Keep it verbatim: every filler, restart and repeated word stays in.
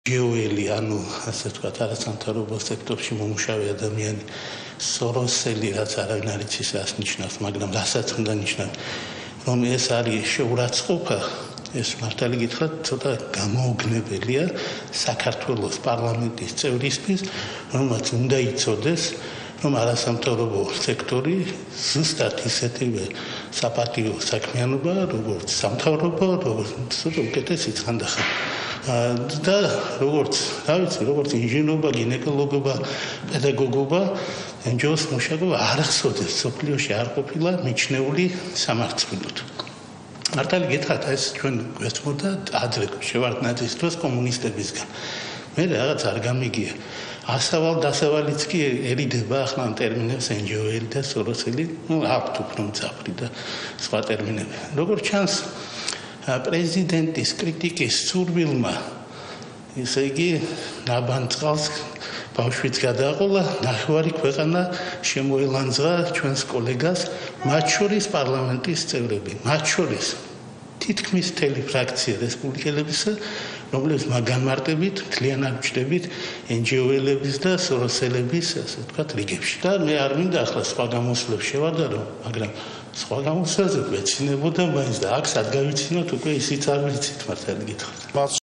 ჯეოელი, ანუ ასე ვთქვათ, არასამთავრობო სექტორში მომუშავე ადამიანი, სოროსელი, რაც არავინ არ იცის რას ნიშნავს, მაგრამ რასაც უნდა ნიშნავს, რომ ეს არის შეურაცხყოფა, ეს მართალი გითხრათ, ცოტა გამოუგნებელია საქართველოს პარლამენტის წევრისთვის, რომელმაც უნდა იცოდეს, რომ არასამთავრობო სექტორი ზუსტად ისეთივე საპატიო საქმიანობა, როგორც სამთავრობო, როგორც უკეთესი ხანდახან. და როგორც, რა ვიცი, როგორც ინჟინერობა, გინეკოლოგობა, პედაგოგობა, εν ჯი ოს მუშაკობა არასოდეს სოფლიოში არ ყოფილა მიჩნეული სამართლოდ. მართალი გითხრათ, ეს ჩვენ გვეცმოდა ადრე შევარდნაძის დროს კომუნისტებისგან. მე რაღაც არ გამიგია. ასავალ დასავალიც კი ერიდება ახლა ამ ტერმინებს εν ჯი ო-ელი და სოროსელი, ну, აქვთ უფრო მძაფრი და სხვა ტერმინები. როგორც ჩანს, პრეზიდენტის კრიტიკის სურვილმა, ისე იგი ნაბანწყალს ბავშვიც გადააყოლა, ნახევარი ქვეყანა შემოელანძღა ჩვენს კოლეგას, მათ შორის პარლამენტის წევრები, მათ შორის თითქმის მთელი ფრაქცია რესპუბლიკელებისა, რომლებიც მაგანმარტებით, მთლიანად ვჩნდებით εν ჯი ო-ელების და სოროსელების, ასე ვთქვათ, რიგებში. და მე არ მინდა ახლა სხვა გამოსვლებს შევადარო, მაგრამ სხვა გამოსვლებზე ვეცინებოდა მაინც და აქ სად გავიცინოთ, უკვე ისიც არ ვიცით, მართალი გითხრათ.